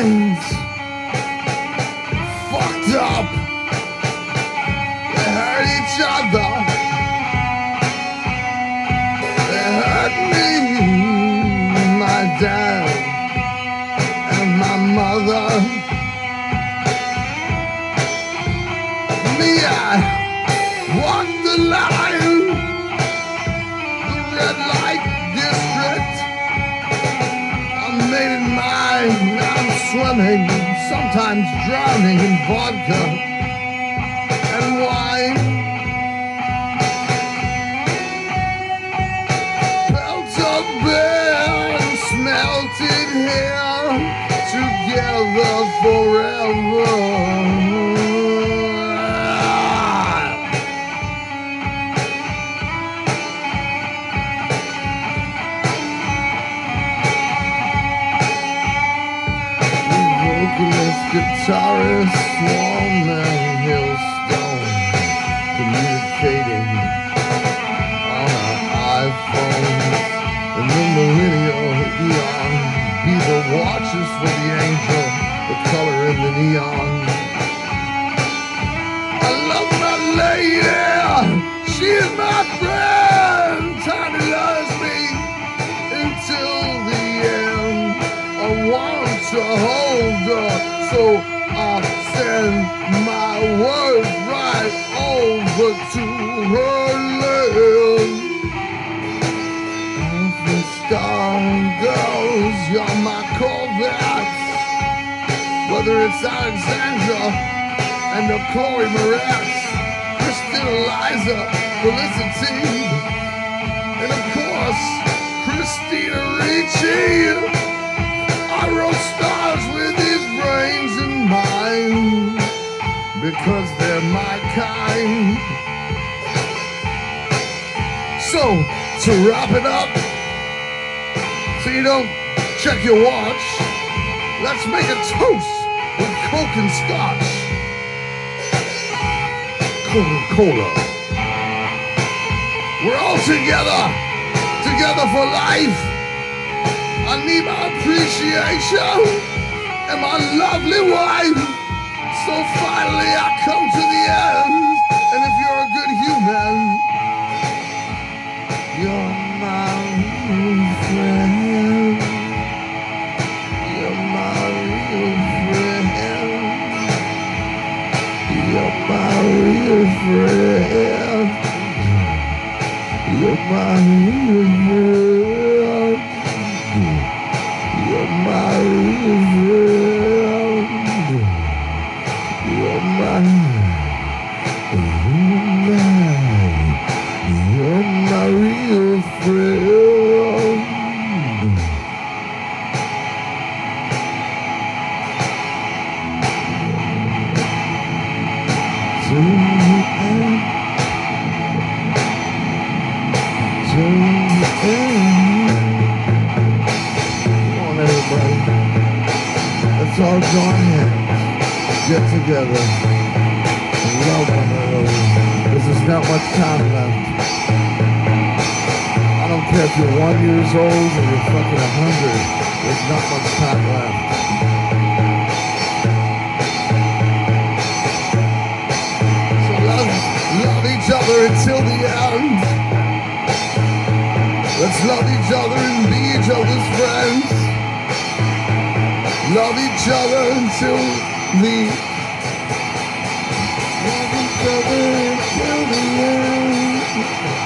minds fucked up. They hurt each other. They hurt me, my dad, and my mother. Me, I walked the line, the red light district. I made it mine. I'm swimming, sometimes drowning in vodka and wine. Built a bed, smelted here, together forever. Guitarist, Swallman, Hillstone, communicating on our iPhones in the millennial eon. Be the watches for the angel, the color in the neon. I love my lady, she is my friend. Tiny loves me until the end. I want to hold her, so I send my words right over to her land. As the star goes, you're my Corvette. Whether it's Alexandra and the Chloe Moretz, Kristen Eliza, Felicity, and of course, Christina Ricci. I wrote stars with his brains and mine because they're my kind. So, to wrap it up, so you don't check your watch, let's make a toast with Coke and Scotch. Coca-Cola. We're all together for life. I need my appreciation and my lovely wife. So finally I come to the end. And if you're a good human, you're my real friend. You're my real friend. You're my real friend. You're my real friend. You're my real friend. You're my real friend. To the end. To the end. Everybody, let's all join hands, get together, and love one another. There's not much time left. I don't care if you're 1 year old or you're fucking 100. There's not much time left. So love each other until the end. Let's love each other and be each other's friends. Love each other until the end.